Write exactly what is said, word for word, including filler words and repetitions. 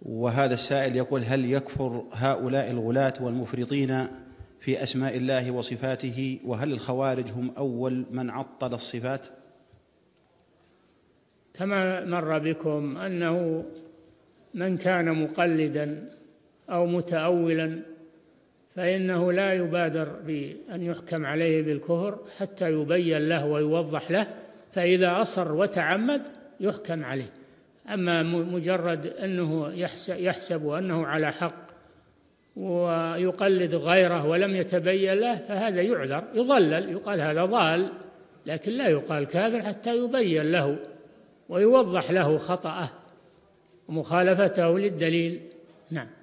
وهذا السائل يقول: هل يكفر هؤلاء الغلاة والمفرطين في أسماء الله وصفاته؟ وهل الخوارج هم أول من عطل الصفات؟ كما مر بكم أنه من كان مقلدا أو متأولا فإنه لا يبادر بأن يحكم عليه بالكفر حتى يبين له ويوضح له، فإذا أصر وتعمد يحكم عليه. أما مجرد أنه يحسب أنه على حق ويقلد غيره ولم يتبين له فهذا يعذر، يضلل، يقال هذا ضال، لكن لا يقال كافر حتى يبين له ويوضح له خطأه ومخالفته للدليل. نعم.